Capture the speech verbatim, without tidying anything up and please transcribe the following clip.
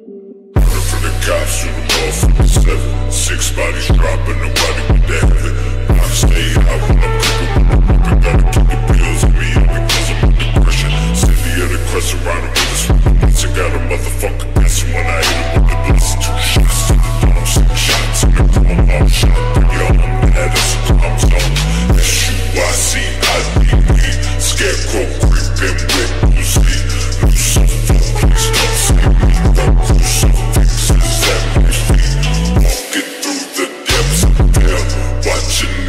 Running from the cops, shoot them off with the seven. Six bodies dropping, nobody with that heavy. I stay high when I'm cooking, when I'm whipping. Gotta keep the pills in me, all because I'm under pressure. City of the crest around them with a smoking once. I got a motherfucker guessing when I hit him with the blitz. Two shots to the dome, six shots in the chrome, all shot. Bring your own bad, that's a crime zone. S U I C I D E, scarecrow creeping with Uzi. Lucifer, please don't save me. The crucifix is at my feet. Walking through the depths of hell, watching